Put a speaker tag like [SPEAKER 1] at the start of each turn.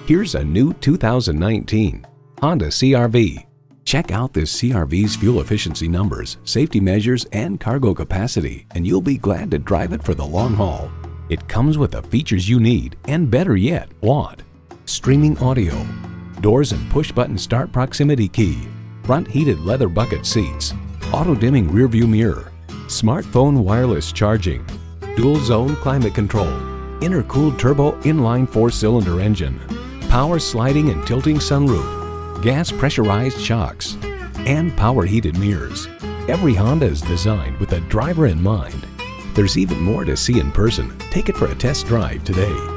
[SPEAKER 1] Here's a new 2019 Honda CR-V. Check out this CR-V's fuel efficiency numbers, safety measures, and cargo capacity, and you'll be glad to drive it for the long haul. It comes with the features you need, and better yet, want. Streaming audio, doors and push-button start proximity key, front heated leather bucket seats, auto-dimming rearview mirror, smartphone wireless charging, dual-zone climate control, intercooled turbo inline 4-cylinder engine, power sliding and tilting sunroof, gas pressurized shocks, and power heated mirrors. Every Honda is designed with the driver in mind. There's even more to see in person. Take it for a test drive today.